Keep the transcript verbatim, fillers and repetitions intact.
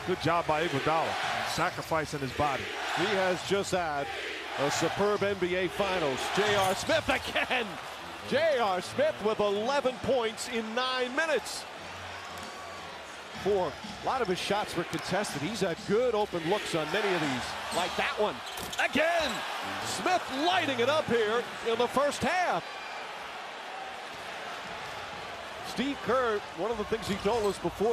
Good job by Iguodala, sacrificing his body. He has just had a superb N B A Finals. J R. Smith again. J R. Smith with eleven points in nine minutes. Four. A lot of his shots were contested. He's had good open looks on many of these, like that one. Again, Smith lighting it up here in the first half. Steve Kerr, one of the things he told us before